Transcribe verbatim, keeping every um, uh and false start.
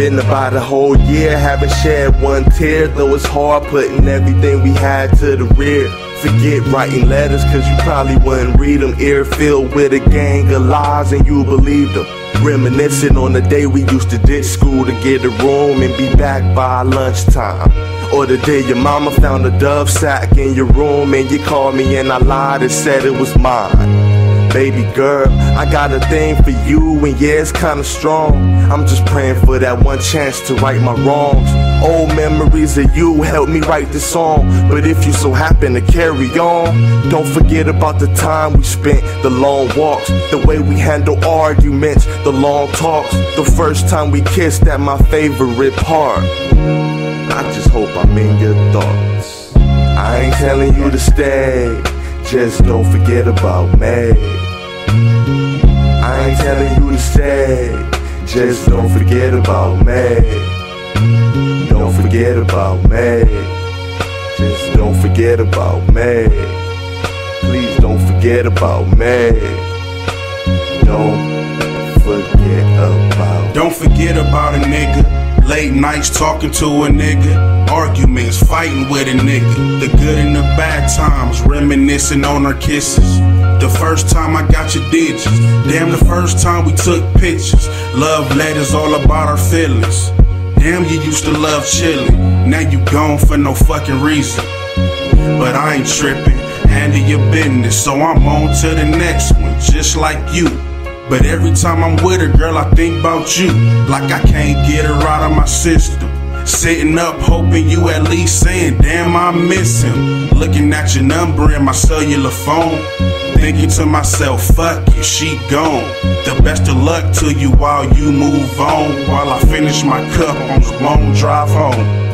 been about a whole year, haven't shed one tear, though it's hard putting everything we had to the rear. Forget writing letters, cause you probably wouldn't read them. Ear filled with a gang of lies and you believed them. Reminiscing on the day we used to ditch school to get a room and be back by lunchtime. Or the day your mama found a dove sack in your room and you called me and I lied and said it was mine. Baby girl, I got a thing for you, and yeah, it's kinda strong. I'm just praying for that one chance to right my wrongs. Old memories of you helped me write this song, but if you so happen to carry on, don't forget about the time we spent, the long walks, the way we handle arguments, the long talks, the first time we kissed at my favorite park. I just hope I'm in your thoughts. I ain't telling you to stay, just don't forget about me. I ain't telling you to stay, just don't forget about me. Don't forget about me. Just don't forget about me. Please don't forget about me. Don't forget about. Don't forget about a nigga. Late nights talking to a nigga. Arguments, fighting with a nigga. The good and the bad times, reminiscing on our kisses. The first time I got your digits. Damn, the first time we took pictures. Love letters all about our feelings. Damn, you used to love chillin'. Now you gone for no fucking reason. But I ain't trippin', handle your business. So I'm on to the next one, just like you. But every time I'm with her, girl, I think about you. Like I can't get her out of my system. Sitting up hoping you at least saying, damn, I miss him. Looking at your number in my cellular phone, thinking to myself, fuck it, she gone. The best of luck to you while you move on, while I finish my cup on this long drive home.